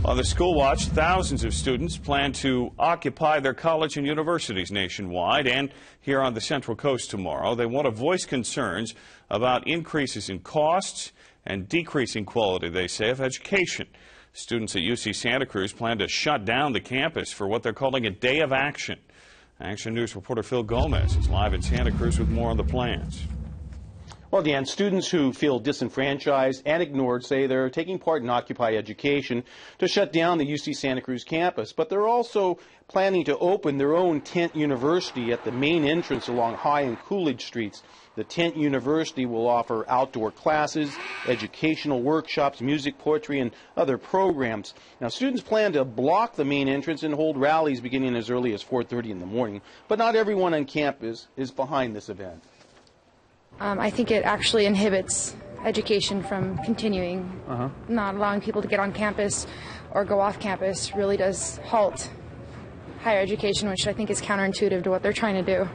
On the school watch, thousands of students plan to occupy their college and universities nationwide and here on the Central Coast tomorrow. They want to voice concerns about increases in costs and decreasing quality, they say, of education. Students at UC Santa Cruz plan to shut down the campus for what they're calling a day of action. Action News reporter Phil Gomez is live in Santa Cruz with more on the plans. Well, Dan, students who feel disenfranchised and ignored say they're taking part in Occupy Education to shut down the UC Santa Cruz campus, but they're also planning to open their own tent university at the main entrance along High and Coolidge Streets. The tent university will offer outdoor classes, educational workshops, music, poetry, and other programs. Now, students plan to block the main entrance and hold rallies beginning as early as 4:30 in the morning, but not everyone on campus is behind this event. I think it actually inhibits education from continuing. Not allowing people to get on campus or go off campus really does halt higher education, which I think is counterintuitive to what they're trying to do.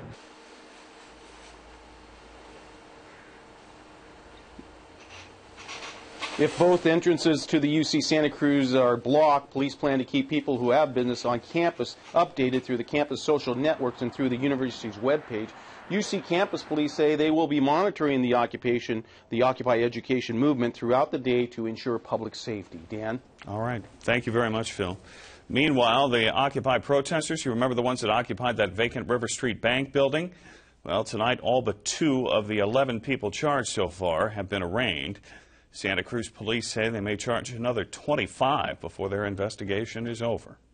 If both entrances to the UC Santa Cruz are blocked, police plan to keep people who have business on campus updated through the campus social networks and through the university's webpage. UC campus police say they will be monitoring the Occupy Education movement throughout the day to ensure public safety. Dan? All right. Thank you very much, Phil. Meanwhile, the Occupy protesters, you remember the ones that occupied that vacant River Street Bank building? Well, tonight all but 2 of the 11 people charged so far have been arraigned. Santa Cruz police say they may charge another 25 before their investigation is over.